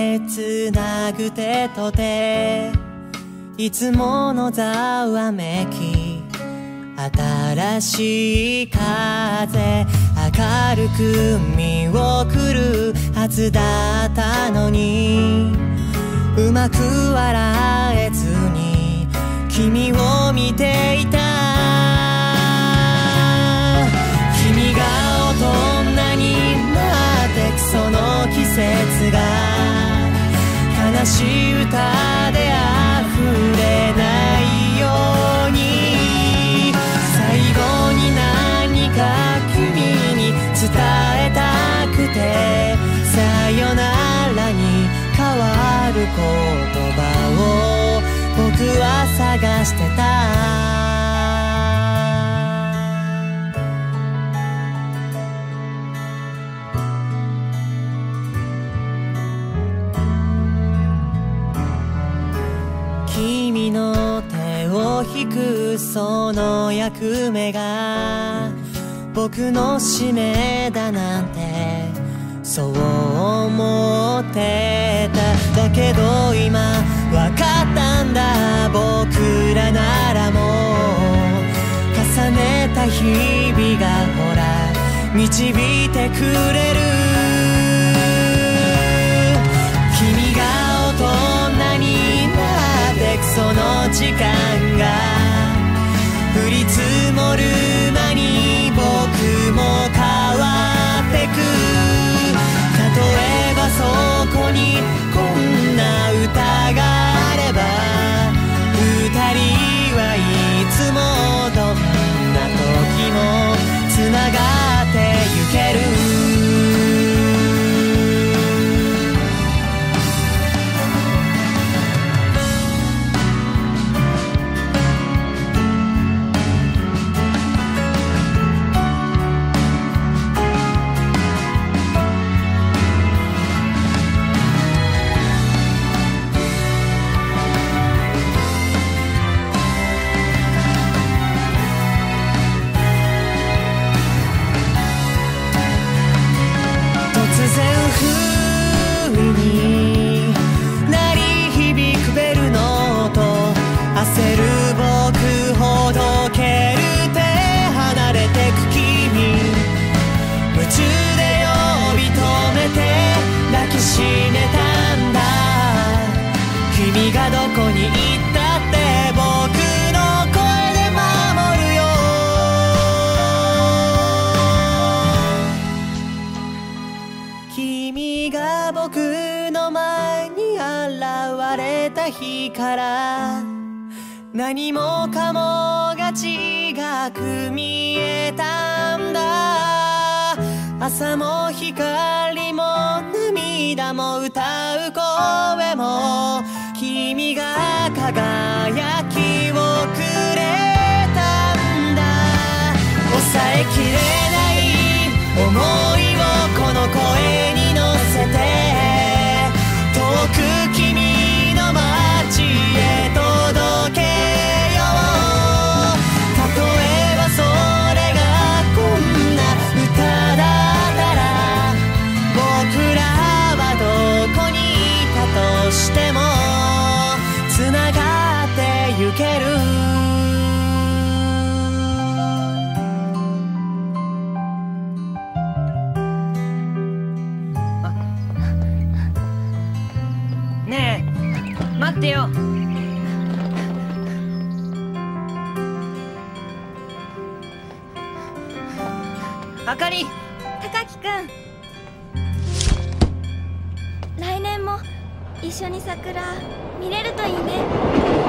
でつなぐ手と手、いつものざわめき、新しい風、明るく見送るはずだったのに、うまく笑えずに君を見ていた。君が大人になってくその季節が、悲しい歌で溢れないように、最後に何か君に伝えたくて、さよならに変わる言葉を僕は探してた。君の手を引くその役目が僕の使命だなんてそう思ってた。だけど今わかったんだ、僕らならもう重ねた日々がほら導いてくれる。君が大人になってくその時間が降り積もる間に僕も変わってく。例えばそこにこんな歌があれば、二人はいつもどんな時もつながってゆける。君がどこに行ったって僕の声で守るよ。君が僕の前に現れた日から何もかもが違く見えたんだ。朝も光も涙も歌う声も君が輝きをくれたんだ。抑えきれない想いをこの声に乗せて、遠く君の街へ届けよう。例えばそれがこんな歌だったら、僕らはどこにいたとしてもつながってゆける。ねえ待ってよ。あかり、 高木くん、来年も一緒に桜見れるといいね。